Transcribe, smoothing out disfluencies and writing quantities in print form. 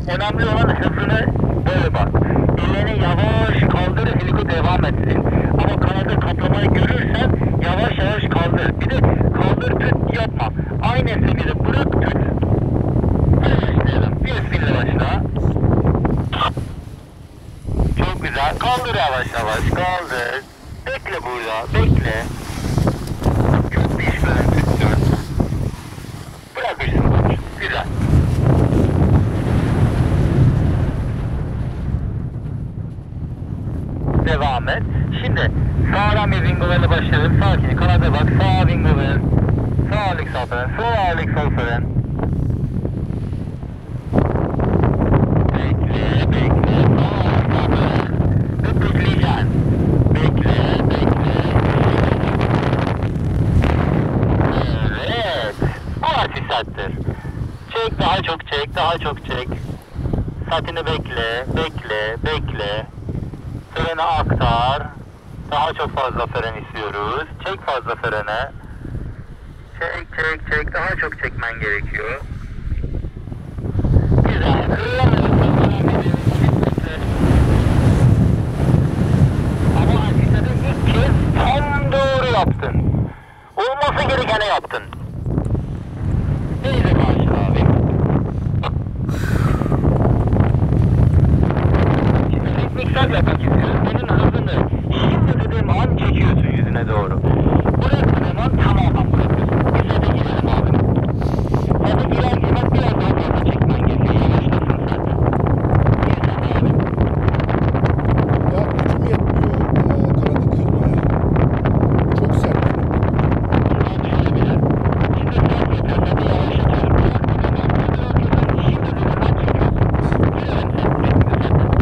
Önemli olan hızını böyle bak. Ellerini yavaş kaldır, heliko devam etsin. Ama kanadı kaplamayı görürsen yavaş yavaş kaldır. Bir de kaldır tut yapma. Aynı seviyede bırak tut. Hadi başlayalım. Bismillah başla. Çok güzel. Kaldır yavaş yavaş. Kaldır. Bekle burada. Bekle. Çok düşmeden tuttun. Bırakırsın bunu. Güzel. Devam et. Şimdi sağdan bir wingover'le başlayalım. Sakin. Kanada bak. Sağ wingover. Sağ ağırlık sağ fren. Sol ağırlık sol fren. Bekle. Bekle. Sağ ağırlık sağ fren. Ve bekleyeceksin. Bekle. Bekle. Evet. Bu artık serttir. Çek. Daha çok çek. Daha çok çek. Saatini bekle. Bekle. Bekle. Freni aktar. Daha çok fazla fren istiyoruz. Çek fazla frene. Çek çek çek. Daha çok çekmen gerekiyor. Güzel. Ama hakikaten ilk kez tam doğru yaptın. Olması gerekeni yaptın. Neyse karşı abi. Şimdi ritmik sert yapın.